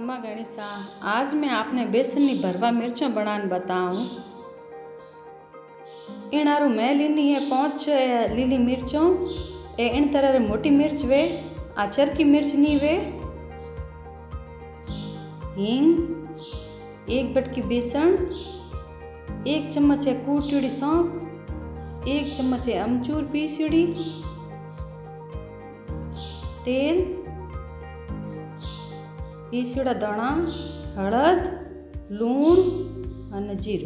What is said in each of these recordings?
खमा गणेशा, आज मैं आपने बेसनी भरवा मिर्चों बनाने बताऊँ। इनारू मैं लीनी है 5 लीली मिर्चों। इन तरह मोटी मिर्च वे आचर की मिर्च नहीं वे। हींग, 1 बटकी बेसन, 1 चम्मच है कूटी सौंफ, 1 चम्मच है अमचूर पीसीड़ी, तेल, पीसीड़ा दाणा, हळद, लूण और जीरू।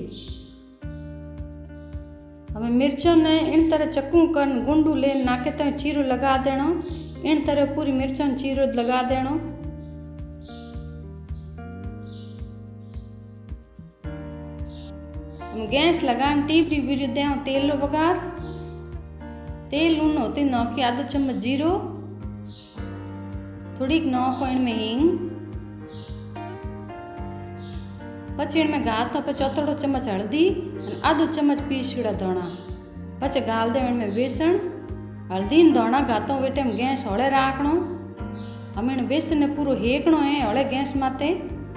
हमें मिर्चों ने इन तरह चक्कू कर गुंडू ले नाके तो चीरो लगा देना। इन तरह पूरी मिर्चों चीरो लगा देना। हम गैस लगा टीपरी बीरी दे तेल रो बगार। तेल लूण होती नौकी आधा चम्मच जीरो, थोड़ी नौको इनमें हींग, पछी इनमें घाल तो चौथोड़ो चम्मच हल्दी, आधो चम्मच पीसीड़ा दाणा। पछे गाल दे इनमें बेसन, हल्दी दाणा घातो वे टाइम गैस हौले राखणो। हम इन बेसन ने पूरो हेकणो है हौले गैस माते।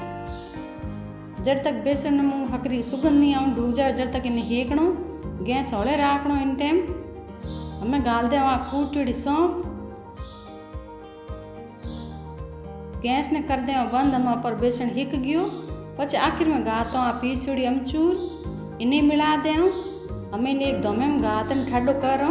जब तक बेसन में हकरी सुगंध नहीं आऊँ डूब जाए जब तक इन्हें हेकणो। गैस हौले राखणो इन टाइम। हमें गाल दे वहाँ कूटी सौंफ। गैस ने कर दे बंद। हम पर बेसन हिक गयो। पछे आखिर में घातो आ पीसीड़ी अमचूर इन्हें मिला दे। हमें इन्हें एक दमे में घात में ठाडो करो।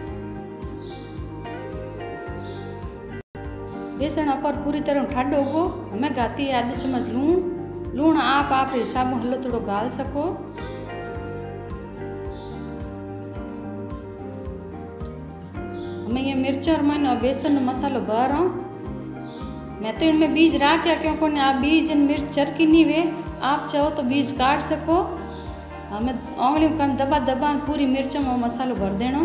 बेसन अपर पूरी तरह ठाडो हो। हमें घाती आधी चम्मच लूण। लूण आप हिसाब हलो थोड़ो गाल सको। हमें ये मिर्चा और मैंने बेसन मसालो भरो। मैं तो इनमें बीज राख्या क्योंकि आप बीज इन मिर्च चरकी नहीं वे। आप चाहो तो बीज काट सको। हमें उंगली कन दबा दबा पूरी मिर्चों में मसालो भर देना।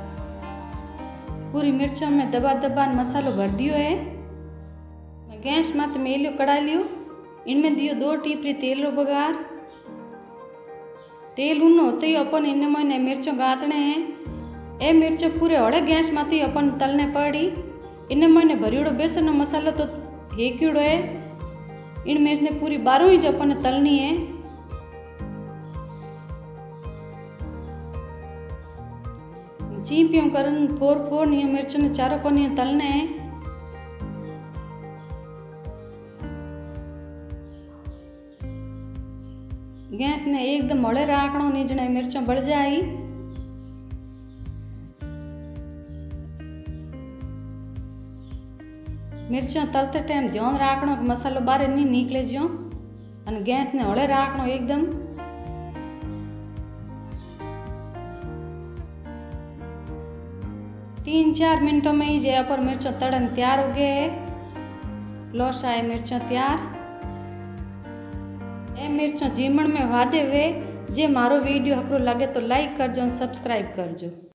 पूरी मिर्चों में दबा दबा मसालो भर दियो है। मैं गैस मत में लियो कड़ा लियो। इनमें दियो 2 टीपरी तेल रो बगार। तेल उन होते ही अपन इनमें मैंने मिर्चों गातने हैं। ए मिर्चों पूरे हौले गैस माती अपन तलने पड़ी। इन्हें मैंने भरियोड़ो बेसन नो मसालो तो हेक्योड़ो है। इन मिर्च ने पूरी 12 ही अपन तलनी है। चीपियों करन फोर नहीं मिर्च ने चारों को नहीं तलने हैं। गैस ने एकदम हौले राखणो नहीं जने मिर्चों बढ़ जाए। मिर्चों तलते टाइम ध्यान राखणो कि मसालो बाहर नहीं निकले जो। और गैस ने हौले राखणो एकदम। तीन 4 मिनटों में ही जे अपर मिर्चों तड़न तैयार हो गए है। लोसा है मिर्चों तैयार। ए मिर्चों जीमण में वादे वे। जे मारो वीडियो हकरो लगे तो लाइक करजो, सब्सक्राइब करजो।